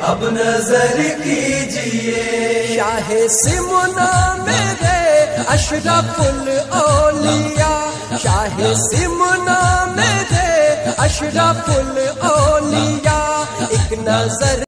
अब नजर कीजिए। शाह सिमना मेरे अशरफुल औलिया, शाह सिमना मेरे अशरफुल औलिया, एक नजर